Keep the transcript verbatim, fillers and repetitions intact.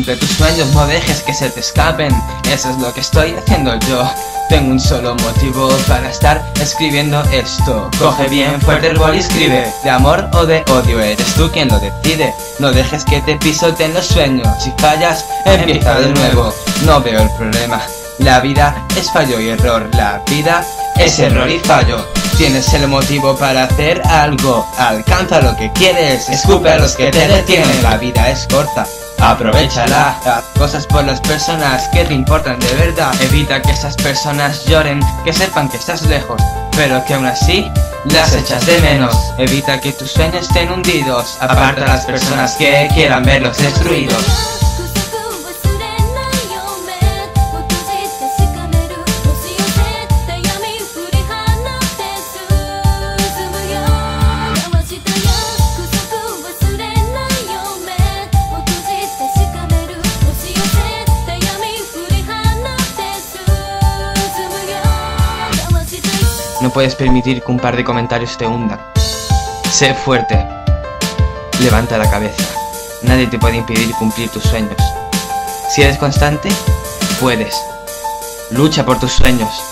Cumple tus sueños, no dejes que se te escapen. Eso es lo que estoy haciendo yo. Tengo un solo motivo para estar escribiendo esto. Coge bien fuerte el boli y escribe. De amor o de odio, eres tú quien lo decide. No dejes que te pisoteen los sueños. Si fallas, empieza de nuevo. No veo el problema. La vida es fallo y error. La vida es error y fallo. Tienes el motivo para hacer algo. Alcanza lo que quieres. Escupe a los que te detienen. La vida es corta, aprovéchala. Haz cosas por las personas que te importan de verdad. Evita que esas personas lloren, que sepan que estás lejos, pero que aún así las echas de menos. Evita que tus sueños estén hundidos. Aparta a las personas que quieran verlos destruidos. No puedes permitir que un par de comentarios te hundan. Sé fuerte. Levanta la cabeza. Nadie te puede impedir cumplir tus sueños. Si eres constante, puedes. Lucha por tus sueños.